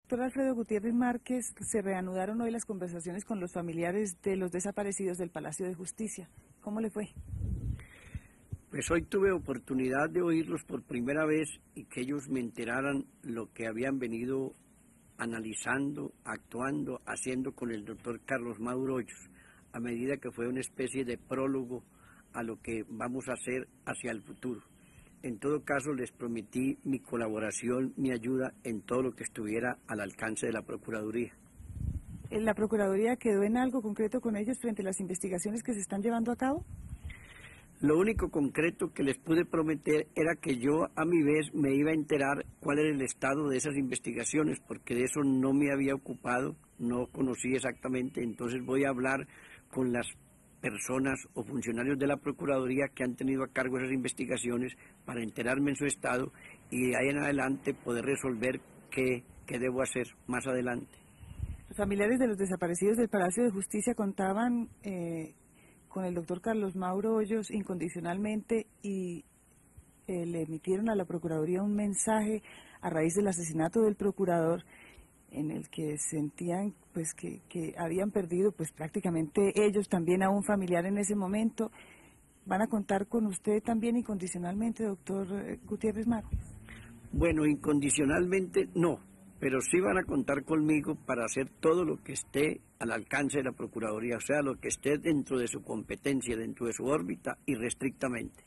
Doctor Alfredo Gutiérrez Márquez, se reanudaron hoy las conversaciones con los familiares de los desaparecidos del Palacio de Justicia. ¿Cómo le fue? Pues hoy tuve oportunidad de oírlos por primera vez y que ellos me enteraran lo que habían venido analizando, actuando, haciendo con el doctor Carlos Mauro Hoyos, a medida que fue una especie de prólogo a lo que vamos a hacer hacia el futuro. En todo caso, les prometí mi colaboración, mi ayuda en todo lo que estuviera al alcance de la Procuraduría. ¿La Procuraduría quedó en algo concreto con ellos frente a las investigaciones que se están llevando a cabo? Lo único concreto que les pude prometer era que yo a mi vez me iba a enterar cuál era el estado de esas investigaciones, porque de eso no me había ocupado, no conocí exactamente, entonces voy a hablar con las personas o funcionarios de la Procuraduría que han tenido a cargo esas investigaciones para enterarme en su estado y de ahí en adelante poder resolver qué debo hacer más adelante. Los familiares de los desaparecidos del Palacio de Justicia contaban con el doctor Carlos Mauro Hoyos incondicionalmente y le emitieron a la Procuraduría un mensaje a raíz del asesinato del procurador en el que sentían pues que habían perdido pues prácticamente ellos también a un familiar en ese momento. ¿Van a contar con usted también incondicionalmente, doctor Gutiérrez Márquez? Bueno, incondicionalmente no, pero sí van a contar conmigo para hacer todo lo que esté al alcance de la Procuraduría, o sea, lo que esté dentro de su competencia, dentro de su órbita, irrestrictamente.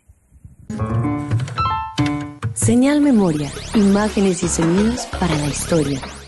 Señal Memoria, imágenes y sonidos para la historia.